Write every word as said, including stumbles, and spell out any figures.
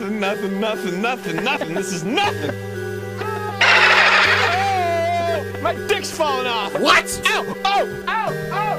nothing, nothing, nothing, nothing, nothing. This is nothing. Oh, my dick's falling off. What? Ow! Oh! Ow! Ow!